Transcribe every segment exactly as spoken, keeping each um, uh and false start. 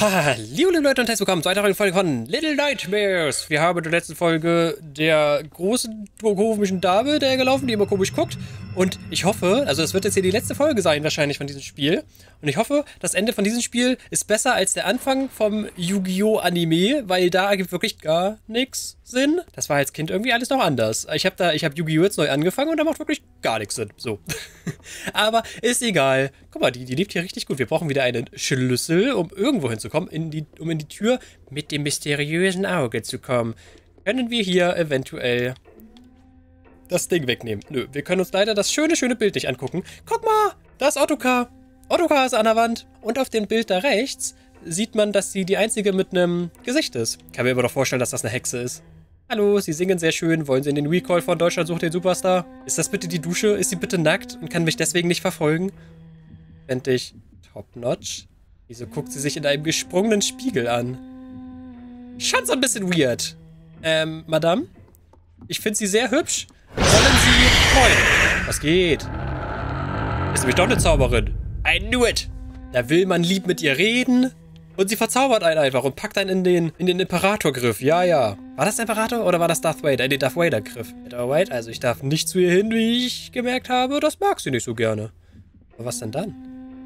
Hallo liebe Leute und herzlich willkommen zu einer weiteren Folge von Little Nightmares. Wir haben in der letzten Folge der großen komischen Dame, der gelaufen, die immer komisch guckt. Und ich hoffe, also das wird jetzt hier die letzte Folge sein wahrscheinlich von diesem Spiel. Und ich hoffe, das Ende von diesem Spiel ist besser als der Anfang vom Yu-Gi-Oh! Anime, weil da ergibt wirklich gar nichts Sinn. Das war als Kind irgendwie alles noch anders. Ich habe da, ich habe Yu-Gi-Oh! Jetzt neu angefangen und da macht wirklich gar nichts Sinn. So. Aber ist egal. Guck mal, die, die lebt hier richtig gut. Wir brauchen wieder einen Schlüssel, um irgendwo hinzukommen, in die, um in die Tür mit dem mysteriösen Auge zu kommen. Können wir hier eventuell das Ding wegnehmen? Nö, wir können uns leider das schöne, schöne Bild nicht angucken. Guck mal, da ist Ottokar. Ottokar ist an der Wand. Und auf dem Bild da rechts sieht man, dass sie die einzige mit einem Gesicht ist. Kann mir aber doch vorstellen, dass das eine Hexe ist. Hallo, Sie singen sehr schön. Wollen Sie in den Recall von Deutschland sucht den Superstar? Ist das bitte die Dusche? Ist sie bitte nackt und kann mich deswegen nicht verfolgen? Fände ich top-notch. Wieso guckt sie sich in einem gesprungenen Spiegel an? Schon so ein bisschen weird. Ähm, Madame? Ich finde sie sehr hübsch. Wollen Sie... Moin. Was geht? Ist nämlich doch eine Zauberin. I knew it. Da will man lieb mit ihr reden. Und sie verzaubert einen einfach und packt einen in den, in den Imperatorgriff. Ja, ja. War das der Imperator oder war das Darth Vader? Den Darth Vader-Griff. Alright, also ich darf nicht zu ihr hin, wie ich gemerkt habe. Das mag sie nicht so gerne. Aber was denn dann?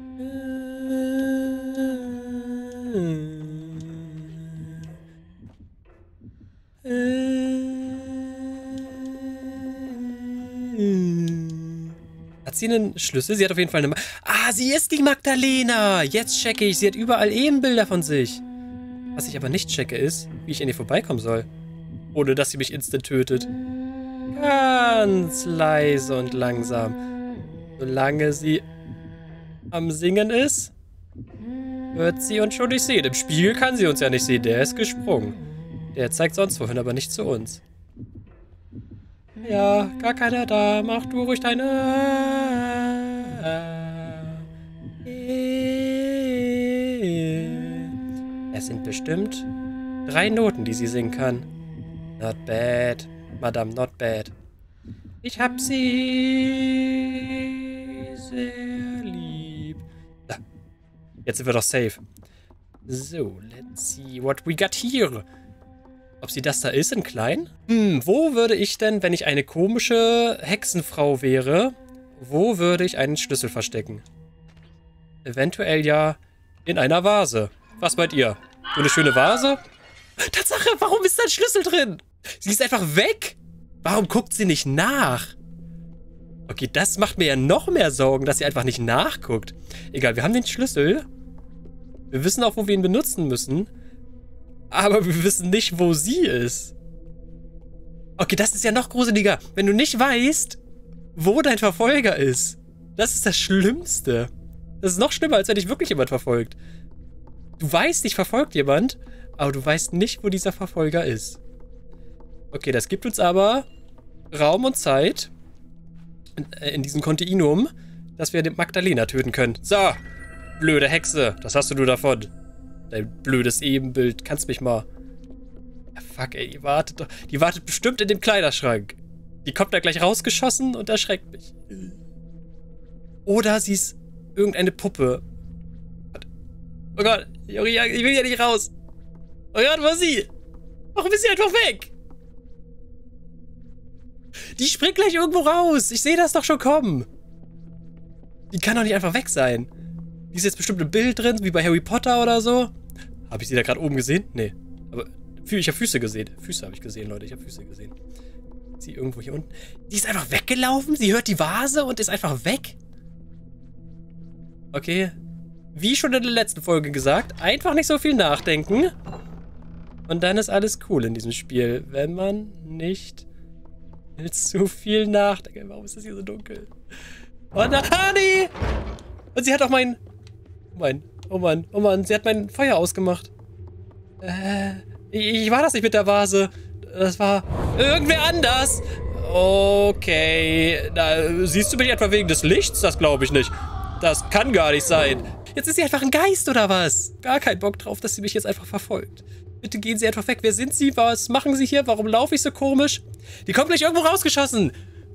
Hat sie einen Schlüssel? Sie hat auf jeden Fall eine... Ma ah, sie ist die Magdalena! Jetzt checke ich. Sie hat überall Ebenbilder von sich. Was ich aber nicht checke ist, wie ich an ihr vorbeikommen soll. Ohne, dass sie mich instant tötet. Ganz leise und langsam. Solange sie am Singen ist, wird sie uns schon nicht sehen. Im Spiegel kann sie uns ja nicht sehen. Der ist gesprungen. Der zeigt sonst wohin, aber nicht zu uns. Ja, gar keiner da. Mach du ruhig deine... Es sind bestimmt drei Noten, die sie singen kann. Not bad, Madame, not bad. Ich hab sie sehr lieb. Da. Jetzt sind wir doch safe. So, let's see what we got here. Ob sie das da ist, in klein? Hm, wo würde ich denn, wenn ich eine komische Hexenfrau wäre, wo würde ich einen Schlüssel verstecken? Eventuell ja in einer Vase. Was meint ihr? So eine schöne Vase? Tatsache, warum ist da ein Schlüssel drin? Sie ist einfach weg. Warum guckt sie nicht nach? Okay, das macht mir ja noch mehr Sorgen, dass sie einfach nicht nachguckt. Egal, wir haben den Schlüssel. Wir wissen auch, wo wir ihn benutzen müssen. Aber wir wissen nicht, wo sie ist. Okay, das ist ja noch gruseliger. Wenn du nicht weißt, wo dein Verfolger ist. Das ist das Schlimmste. Das ist noch schlimmer, als wenn dich wirklich jemand verfolgt. Du weißt, dich verfolgt jemand, aber du weißt nicht, wo dieser Verfolger ist. Okay, das gibt uns aber Raum und Zeit in, äh, in diesem Kontinuum, dass wir den Magdalena töten können. So, blöde Hexe, das hast du nur davon. Dein blödes Ebenbild, kannst mich mal... Ja, fuck, ey, die wartet doch... Die wartet bestimmt in dem Kleiderschrank. Die kommt da gleich rausgeschossen und erschreckt mich. Oder sie ist irgendeine Puppe. Oh Gott, ich will ja nicht raus. Oh Gott, wo ist sie? Warum ist sie einfach weg? Die springt gleich irgendwo raus. Ich sehe das doch schon kommen. Die kann doch nicht einfach weg sein. Die ist jetzt bestimmt ein Bild drin, wie bei Harry Potter oder so. Habe ich sie da gerade oben gesehen? Nee. Aber ich habe Füße gesehen. Füße habe ich gesehen, Leute. Ich habe Füße gesehen. Ist sie irgendwo hier unten? Die ist einfach weggelaufen? Sie hört die Vase und ist einfach weg? Okay. Wie schon in der letzten Folge gesagt, einfach nicht so viel nachdenken. Und dann ist alles cool in diesem Spiel. Wenn man nicht zu viel nachdenkt. Warum ist das hier so dunkel? Oh nein! Honey! Und sie hat auch mein... Oh Mann, oh Mann, oh Mann, sie hat mein Feuer ausgemacht. Äh, ich, ich war das nicht mit der Vase. Das war irgendwer anders. Okay, da, siehst du mich etwa wegen des Lichts? Das glaube ich nicht. Das kann gar nicht sein. Jetzt ist sie einfach ein Geist, oder was? Gar kein Bock drauf, dass sie mich jetzt einfach verfolgt. Bitte gehen Sie einfach weg. Wer sind Sie? Was machen Sie hier? Warum laufe ich so komisch? Die kommt gleich irgendwo rausgeschossen.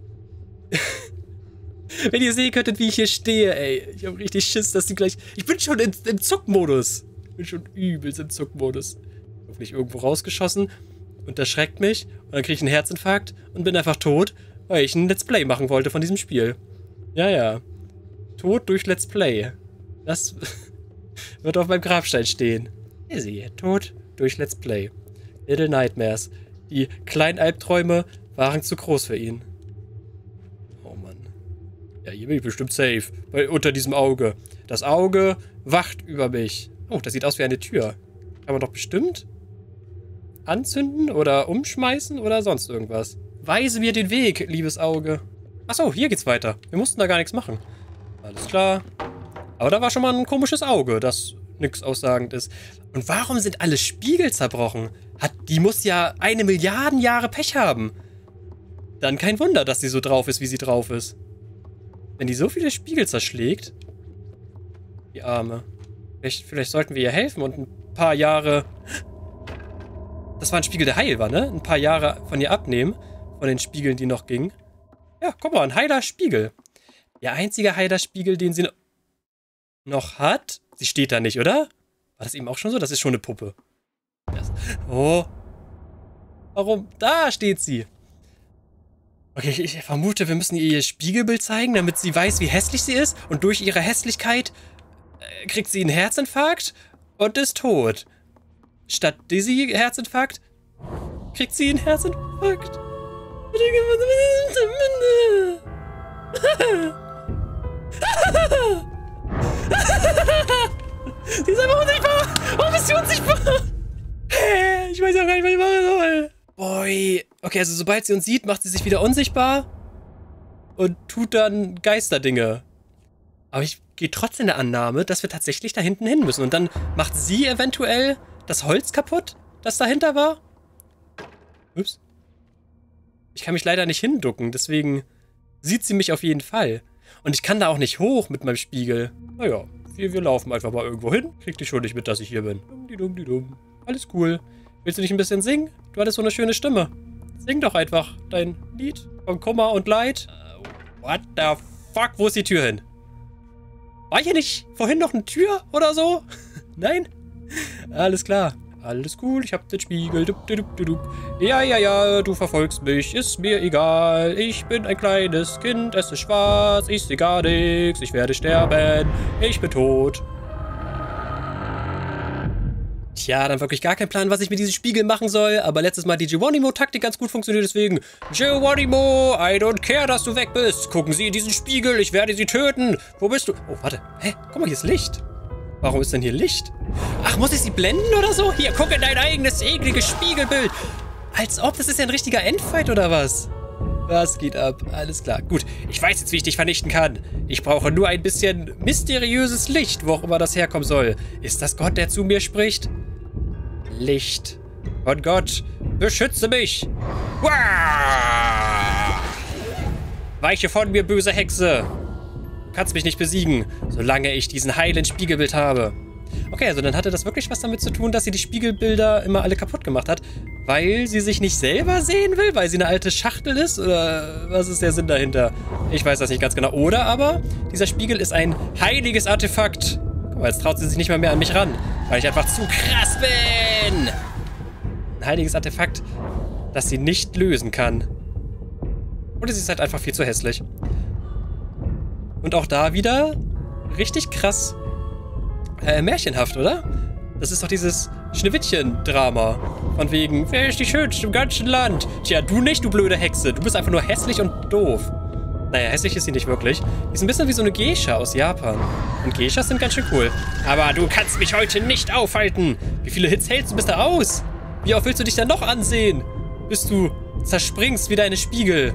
Wenn ihr sehen könntet, wie ich hier stehe, ey. Ich habe richtig Schiss, dass die gleich... Ich bin schon in, im Zuckmodus. bin schon übelst im Zuckmodus. Hoffentlich irgendwo rausgeschossen und das schreckt mich und dann kriege ich einen Herzinfarkt und bin einfach tot, weil ich ein Let's Play machen wollte von diesem Spiel. Ja, ja. Tod durch Let's Play. Das wird auf meinem Grabstein stehen. Easy. Tod durch Let's Play. Little Nightmares. Die kleinen Albträume waren zu groß für ihn. Oh Mann. Ja, hier bin ich bestimmt safe. Weil unter diesem Auge. Das Auge wacht über mich. Oh, das sieht aus wie eine Tür. Kann man doch bestimmt anzünden oder umschmeißen oder sonst irgendwas. Weise mir den Weg, liebes Auge. Achso, hier geht's weiter. Wir mussten da gar nichts machen. Alles klar. Aber da war schon mal ein komisches Auge, das nichts aussagend ist. Und warum sind alle Spiegel zerbrochen? Hat, die muss ja eine Milliarde Jahre Pech haben. Dann kein Wunder, dass sie so drauf ist, wie sie drauf ist. Wenn die so viele Spiegel zerschlägt. Die Arme. Vielleicht, vielleicht sollten wir ihr helfen und ein paar Jahre... Das war ein Spiegel, der heil war, ne? Ein paar Jahre von ihr abnehmen. Von den Spiegeln, die noch gingen. Ja, guck mal, ein heiler Spiegel. Der einzige heiler Spiegel, den sie noch hat. Sie steht da nicht, oder? War das eben auch schon so? Das ist schon eine Puppe. Oh. Warum? Da steht sie. Okay, ich, ich vermute, wir müssen ihr ihr Spiegelbild zeigen, damit sie weiß, wie hässlich sie ist. Und durch ihre Hässlichkeit äh, kriegt sie einen Herzinfarkt und ist tot. Statt Dizzy Herzinfarkt kriegt sie einen Herzinfarkt. Sie ist einfach unsichtbar! Warum ist sie unsichtbar? Ich weiß ja gar nicht, was ich machen soll. Boy. Okay, also sobald sie uns sieht, macht sie sich wieder unsichtbar und tut dann Geisterdinge. Aber ich gehe trotzdem der Annahme, dass wir tatsächlich da hinten hin müssen. Und dann macht sie eventuell das Holz kaputt, das dahinter war. Ups. Ich kann mich leider nicht hinducken, deswegen sieht sie mich auf jeden Fall. Und ich kann da auch nicht hoch mit meinem Spiegel. Naja, wir, wir laufen einfach mal irgendwo hin. Krieg dich schon nicht mit, dass ich hier bin. Dumm, die dumm. Alles cool. Willst du nicht ein bisschen singen? Du hattest so eine schöne Stimme. Sing doch einfach dein Lied von Kummer und Leid. Uh, what the fuck? Wo ist die Tür hin? War hier nicht vorhin noch eine Tür oder so? Nein? Alles klar. Alles cool, ich hab den Spiegel. Dup, dup, dup, dup. Ja, ja, ja, du verfolgst mich, ist mir egal. Ich bin ein kleines Kind, es ist schwarz, ich seh gar nichts, ich werde sterben, ich bin tot. Tja, dann wirklich gar kein Plan, was ich mit diesem Spiegel machen soll, aber letztes Mal die Geronimo-Taktik ganz gut funktioniert, deswegen Geronimo, I don't care, dass du weg bist. Gucken Sie in diesen Spiegel, ich werde Sie töten. Wo bist du? Oh, warte, hä? Guck mal, hier ist Licht. Warum ist denn hier Licht? Ach, muss ich sie blenden oder so? Hier, guck in dein eigenes ekliges Spiegelbild. Als ob, das ist ja ein richtiger Endfight oder was? Was geht ab? Alles klar. Gut, ich weiß jetzt, wie ich dich vernichten kann. Ich brauche nur ein bisschen mysteriöses Licht, wo auch immer das herkommen soll. Ist das Gott, der zu mir spricht? Licht. Von Gott, beschütze mich. Uah! Weiche von mir, böse Hexe. Du kannst mich nicht besiegen, solange ich diesen heilen Spiegelbild habe. Okay, also dann hatte das wirklich was damit zu tun, dass sie die Spiegelbilder immer alle kaputt gemacht hat, weil sie sich nicht selber sehen will, weil sie eine alte Schachtel ist? Oder was ist der Sinn dahinter? Ich weiß das nicht ganz genau. Oder aber, dieser Spiegel ist ein heiliges Artefakt. Guck mal, jetzt traut sie sich nicht mal mehr an mich ran, weil ich einfach zu krass bin. Ein heiliges Artefakt, das sie nicht lösen kann. Oder sie ist halt einfach viel zu hässlich. Und auch da wieder richtig krass äh, märchenhaft, oder? Das ist doch dieses Schneewittchen-Drama. Von wegen, wer ist die Schönste im ganzen Land? Tja, du nicht, du blöde Hexe. Du bist einfach nur hässlich und doof. Naja, hässlich ist sie nicht wirklich. Die ist ein bisschen wie so eine Geisha aus Japan. Und Geishas sind ganz schön cool. Aber du kannst mich heute nicht aufhalten. Wie viele Hits hältst du bis da aus? Wie oft willst du dich dann noch ansehen? Bis du zerspringst wie deine Spiegel.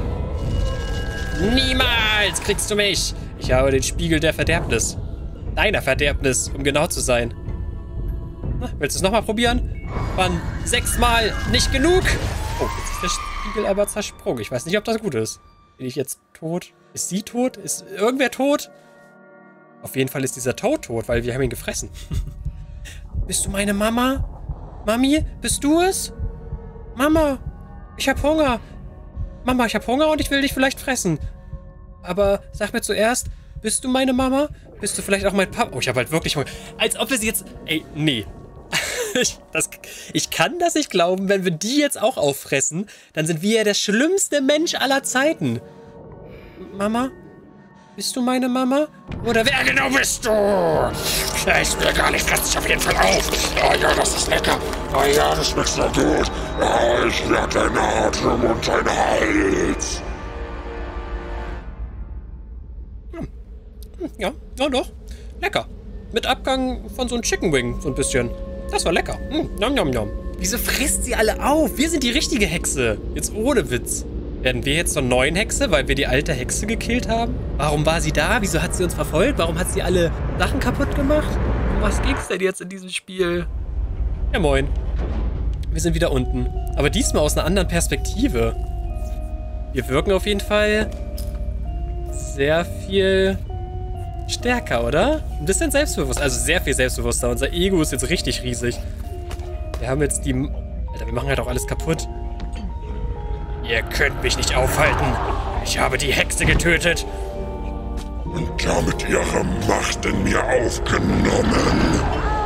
Niemals kriegst du mich. Ich habe den Spiegel der Verderbnis. Deiner Verderbnis, um genau zu sein. Na, willst du es nochmal probieren? Waren sechsmal nicht genug. Oh, jetzt ist der Spiegel aber zersprungen. Ich weiß nicht, ob das gut ist. Bin ich jetzt tot? Ist sie tot? Ist irgendwer tot? Auf jeden Fall ist dieser Toad tot, weil wir haben ihn gefressen. Bist du meine Mama? Mami, bist du es? Mama, ich hab Hunger. Mama, ich hab Hunger und ich will dich vielleicht fressen. Aber sag mir zuerst, bist du meine Mama? Bist du vielleicht auch mein Papa? Oh, ich habe halt wirklich Hunger. Als ob wir sie jetzt... Ey, nee. ich, das, ich kann das nicht glauben, wenn wir die jetzt auch auffressen, dann sind wir ja der schlimmste Mensch aller Zeiten. Mama? Bist du meine Mama? Oder wer genau bist du? Ja, ist mir gar nicht, fress dich auf jeden Fall auf. Oh ja, das ist lecker. Oh ja, das schmeckt so gut. Oh, ich werde deine Atem und dein Hals. Hm. Ja, ja doch. Lecker. Mit Abgang von so einem Chicken Wing, so ein bisschen. Das war lecker. Hm, nom, nom, nom. Wieso frisst sie alle auf? Wir sind die richtige Hexe. Jetzt ohne Witz. Werden wir jetzt zur neuen Hexe, weil wir die alte Hexe gekillt haben? Warum war sie da? Wieso hat sie uns verfolgt? Warum hat sie alle Sachen kaputt gemacht? Um was geht's denn jetzt in diesem Spiel? Ja, moin. Wir sind wieder unten. Aber diesmal aus einer anderen Perspektive. Wir wirken auf jeden Fall sehr viel stärker, oder? Ein bisschen selbstbewusst. Also sehr viel selbstbewusster. Unser Ego ist jetzt richtig riesig. Wir haben jetzt die... Alter, wir machen halt auch alles kaputt. Ihr könnt mich nicht aufhalten. Ich habe die Hexe getötet. Und damit ihre Macht in mir aufgenommen.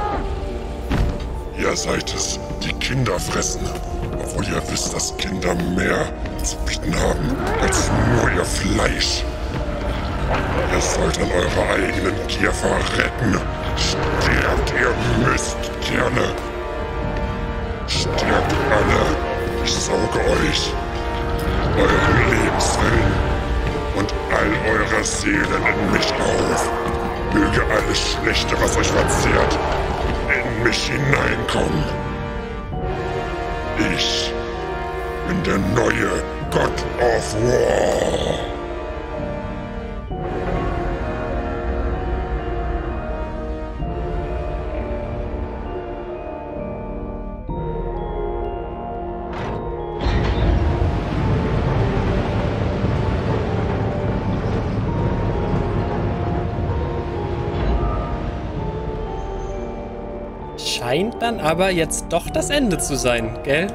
Ihr seid es, die Kinder fressen. Obwohl ihr wisst, dass Kinder mehr zu bieten haben als nur ihr Fleisch. Ihr sollt an eurer eigenen Gier verrecken. Sterbt, ihr müsst gerne. Sterbt alle. Ich sauge euch. Euren Lebenswillen und all eure Seelen in mich auf. Möge alles Schlechte, was euch verzehrt, in mich hineinkommen. Ich bin der neue God of War. Scheint dann aber jetzt doch das Ende zu sein, gell?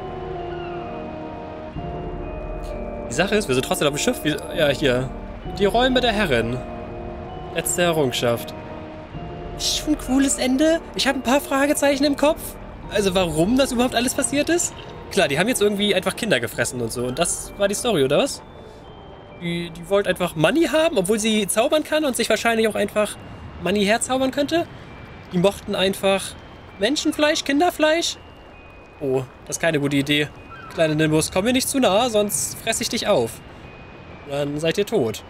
Die Sache ist, wir sind trotzdem auf dem Schiff. Wie, ja, hier. Die Räume der Herren. Letzte Errungenschaft. Ist schon ein cooles Ende. Ich habe ein paar Fragezeichen im Kopf. Also warum das überhaupt alles passiert ist? Klar, die haben jetzt irgendwie einfach Kinder gefressen und so. Und das war die Story, oder was? Die, die wollte einfach Money haben, obwohl sie zaubern kann und sich wahrscheinlich auch einfach Money herzaubern könnte. Die mochten einfach Menschenfleisch, Kinderfleisch. Oh, das ist keine gute Idee. Kleine Nimbus, komm mir nicht zu nah, sonst fresse ich dich auf. Dann seid ihr tot.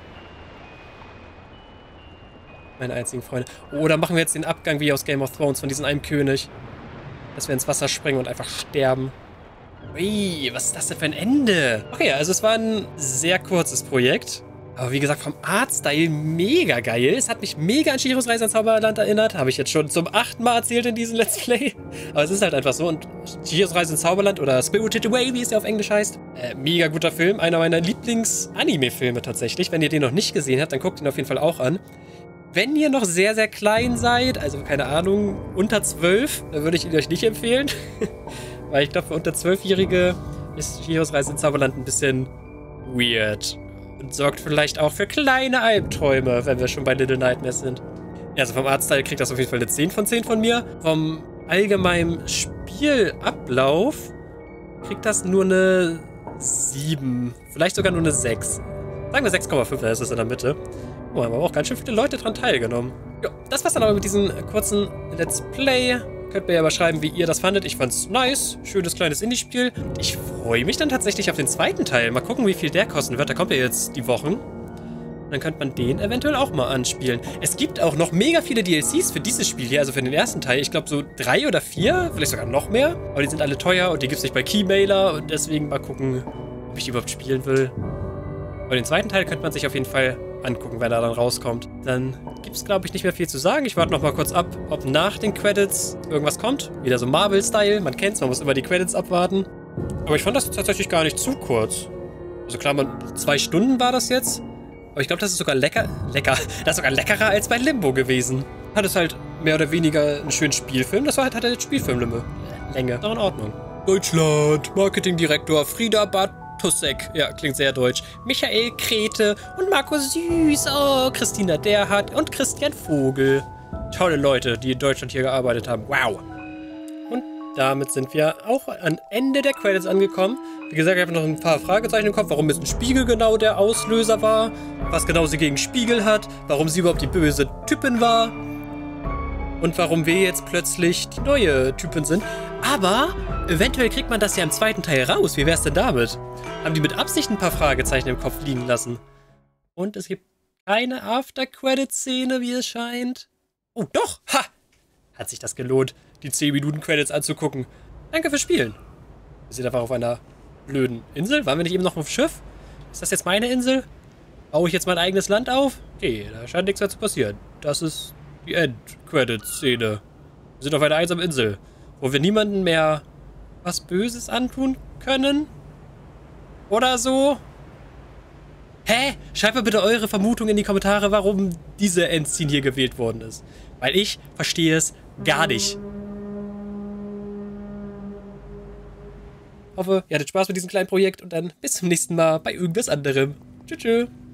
Meine einzigen Freunde. Oh, dann machen wir jetzt den Abgang wie aus Game of Thrones von diesem einen König. Dass wir ins Wasser springen und einfach sterben. Ui, was ist das denn für ein Ende? Okay, also es war ein sehr kurzes Projekt. Aber wie gesagt, vom Artstyle mega geil. Es hat mich mega an Chihiros Reise ins Zauberland erinnert. Habe ich jetzt schon zum achten Mal erzählt in diesem Let's Play. Aber es ist halt einfach so. Und Chihiros Reise ins Zauberland oder Spirited Away, wie es ja auf Englisch heißt. Äh, mega guter Film. Einer meiner Lieblings-Anime-Filme tatsächlich. Wenn ihr den noch nicht gesehen habt, dann guckt ihn auf jeden Fall auch an. Wenn ihr noch sehr, sehr klein seid, also keine Ahnung, unter zwölf, dann würde ich ihn euch nicht empfehlen. Weil ich glaube, für unter zwölfjährige ist Chihiros Reise ins Zauberland ein bisschen weird. Und sorgt vielleicht auch für kleine Albträume, wenn wir schon bei Little Nightmares sind. Ja, also vom Artstyle kriegt das auf jeden Fall eine zehn von zehn von mir. Vom allgemeinen Spielablauf kriegt das nur eine sieben. Vielleicht sogar nur eine sechs. Sagen wir sechs Komma fünf, da ist es in der Mitte. Oh, haben aber auch ganz schön viele Leute dran teilgenommen. Ja, das war's dann aber mit diesem kurzen Let's Play. Könnt mir ja mal schreiben, wie ihr das fandet. Ich fand's nice. Schönes kleines Indie-Spiel. Ich freue mich dann tatsächlich auf den zweiten Teil. Mal gucken, wie viel der kosten wird. Da kommt ja jetzt die Wochen. Dann könnte man den eventuell auch mal anspielen. Es gibt auch noch mega viele D L Cs für dieses Spiel hier, also für den ersten Teil. Ich glaube so drei oder vier, vielleicht sogar noch mehr. Aber die sind alle teuer und die gibt es nicht bei Keymailer. Und deswegen mal gucken, ob ich die überhaupt spielen will. Aber den zweiten Teil könnte man sich auf jeden Fall angucken, wenn er dann rauskommt. Dann gibt es, glaube ich, nicht mehr viel zu sagen. Ich warte noch mal kurz ab, ob nach den Credits irgendwas kommt. Wieder so Marvel-Style. Man kennt's, man muss immer die Credits abwarten. Aber ich fand das tatsächlich gar nicht zu kurz. Also klar, man, zwei Stunden war das jetzt. Aber ich glaube, das ist sogar lecker, lecker, das ist sogar leckerer als bei Limbo gewesen. Hat es halt mehr oder weniger einen schönen Spielfilm. Das war halt, hat halt Spielfilmlänge. Länge. Noch in Ordnung. Deutschland, Marketingdirektor Frieda Bart Tussek. Ja, klingt sehr deutsch. Michael Krete und Markus Süß. Oh, Christina Derhardt und Christian Vogel. Tolle Leute, die in Deutschland hier gearbeitet haben. Wow. Und damit sind wir auch am Ende der Credits angekommen. Wie gesagt, ich habe noch ein paar Fragezeichen im Kopf, warum jetzt ein Spiegel genau der Auslöser war, was genau sie gegen Spiegel hat, warum sie überhaupt die böse Typin war und warum wir jetzt plötzlich die neue Typin sind. Aber eventuell kriegt man das ja im zweiten Teil raus. Wie wär's denn damit? Haben die mit Absicht ein paar Fragezeichen im Kopf liegen lassen? Und es gibt keine After-Credit-Szene, wie es scheint. Oh, doch! Ha! Hat sich das gelohnt, die zehn Minuten Credits anzugucken. Danke fürs Spielen. Wir sind einfach auf einer blöden Insel. Waren wir nicht eben noch auf dem Schiff? Ist das jetzt meine Insel? Baue ich jetzt mein eigenes Land auf? Okay, da scheint nichts mehr zu passieren. Das ist die End-Credit-Szene. Wir sind auf einer einsamen Insel, wo wir niemanden mehr was Böses antun können. Oder so. Hä? Schreibt mal bitte eure Vermutung in die Kommentare, warum diese Endscene hier gewählt worden ist. Weil ich verstehe es gar nicht. Hoffe, ihr hattet Spaß mit diesem kleinen Projekt und dann bis zum nächsten Mal bei irgendwas anderem. Tschüss, tschüss.